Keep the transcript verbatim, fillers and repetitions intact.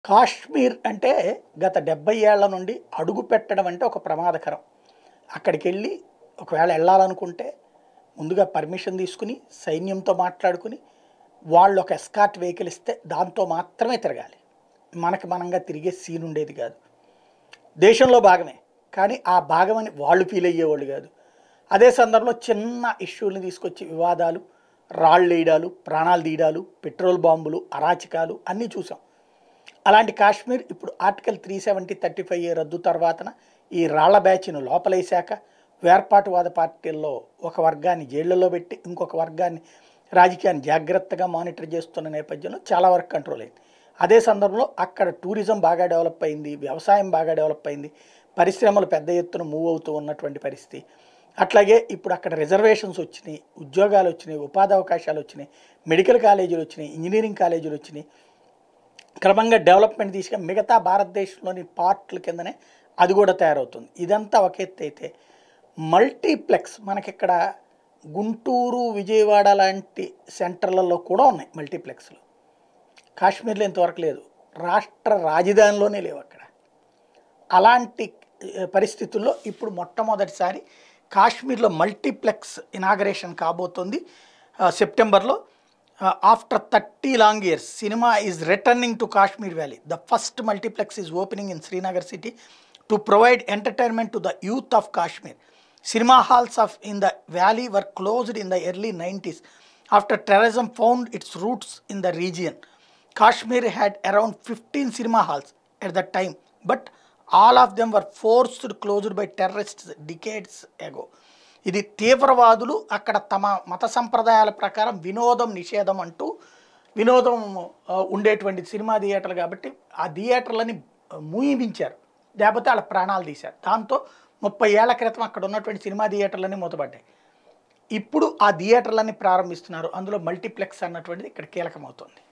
కాశ్మీర్ అంటే గత డెబ్బై ఏళ్ల నుండి అడుగు పెట్టడం అంటే ఒక ప్రమాదకరం. అక్కడికెళ్ళి ఒకవేళ ఎళ్ళాలనుకుంటే ముందుగా పర్మిషన్ తీసుకుని, సైన్యంతో మాట్లాడుకుని, వాళ్ళు ఒక ఎస్కార్ట్ వెహికల్ ఇస్తే దాంతో మాత్రమే తిరగాలి. మనకి మనంగా తిరిగే సీన్ ఉండేది కాదు. దేశంలో భాగమే. కానీ ఆ భాగమని వాళ్ళు ఫీల్ అయ్యేవాళ్ళు కాదు. అదే సందర్భంలో చిన్న ఇష్యూలని తీసుకొచ్చి వివాదాలు, రాళ్ళేయడాలు, ప్రాణాలు తీయడాలు, పెట్రోల్ బాంబులు, అరాచకాలు అన్నీ చూసాం. అలాంటి కాశ్మీర్ ఇప్పుడు article three seventy thirty five A రద్దు తర్వాతన ఈ రాళ్ల బ్యాచ్ను లోపలేశాక వేర్పాటువాద పార్టీల్లో ఒక వర్గాన్ని జైళ్లలో పెట్టి ఇంకొక వర్గాన్ని రాజకీయాన్ని జాగ్రత్తగా మానిటర్ చేస్తున్న నేపథ్యంలో చాలా వరకు కంట్రోల్ అయింది. అదే సందర్భంలో అక్కడ టూరిజం బాగా డెవలప్ అయింది, వ్యవసాయం బాగా డెవలప్ అయింది, పరిశ్రమలు పెద్ద ఎత్తున మూవ్ అవుతూ ఉన్నటువంటి పరిస్థితి. అట్లాగే ఇప్పుడు అక్కడ రిజర్వేషన్స్ వచ్చినాయి, ఉద్యోగాలు వచ్చినాయి, ఉపాధి అవకాశాలు వచ్చినాయి, మెడికల్ కాలేజీలు వచ్చినాయి, ఇంజనీరింగ్ కాలేజీలు వచ్చినాయి. క్రమంగా డెవలప్మెంట్ తీసుకొని మిగతా భారతదేశంలోని పార్ట్ల కిందనే అది కూడా తయారవుతుంది. ఇదంతా ఒక ఎత్తు అయితే మల్టీప్లెక్స్ మనకిక్కడ గుంటూరు, విజయవాడ లాంటి సెంటర్లలో కూడా ఉన్నాయి మల్టీప్లెక్స్లు. కాశ్మీర్లో ఇంతవరకు లేదు. రాష్ట్ర రాజధానిలోనే లేవు అక్కడ. అలాంటి పరిస్థితుల్లో ఇప్పుడు మొట్టమొదటిసారి కాశ్మీర్లో మల్టీప్లెక్స్ ఇనాగరేషన్ కాబోతుంది సెప్టెంబర్లో. After thirty long years cinema is returning to Kashmir valley. The first multiplex is opening in Srinagar city to provide entertainment to the youth of Kashmir. Cinema halls of in the valley were closed in the early nineties after terrorism found its roots in the region. Kashmir had around fifteen cinema halls at that time, but all of them were forced closed by terrorists decades ago. ఇది తీవ్రవాదులు అక్కడ తమ మత సంప్రదాయాల ప్రకారం వినోదం నిషేధం అంటూ వినోదం ఉండేటువంటి సినిమా థియేటర్లు కాబట్టి ఆ థియేటర్లని మూయించారు, లేకపోతే వాళ్ళ ప్రాణాలు తీశారు. దాంతో ముప్పై ఏళ్ల క్రితం అక్కడ ఉన్నటువంటి సినిమా థియేటర్లన్నీ మూతపడ్డాయి. ఇప్పుడు ఆ థియేటర్లన్నీ ప్రారంభిస్తున్నారు. అందులో మల్టీప్లెక్స్ అన్నటువంటిది ఇక్కడ కీలకమవుతుంది.